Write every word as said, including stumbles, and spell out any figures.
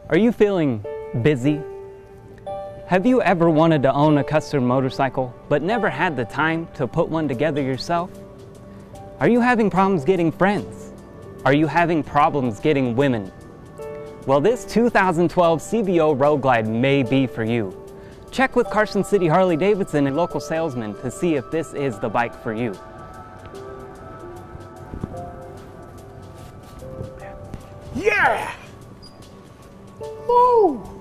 Are you feeling busy? Have you ever wanted to own a custom motorcycle but never had the time to put one together yourself? Are you having problems getting friends? Are you having problems getting women? Well, this two thousand twelve C V O Road Glide may be for you. Check with Carson City Harley-Davidson and local salesmen to see if this is the bike for you. Yeah! Woo!